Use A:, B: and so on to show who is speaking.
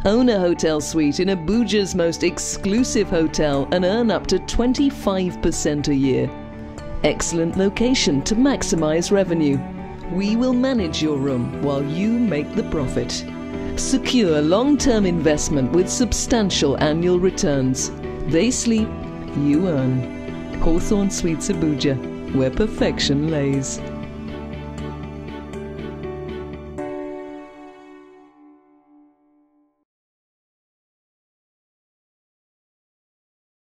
A: Own a hotel suite in Abuja's most exclusive hotel and earn up to 25% a year. Excellent location to maximize revenue. We will manage your room while you make the profit. Secure long-term investment with substantial annual returns. They sleep, you earn. Hawthorne Suites Abuja, where perfection lays.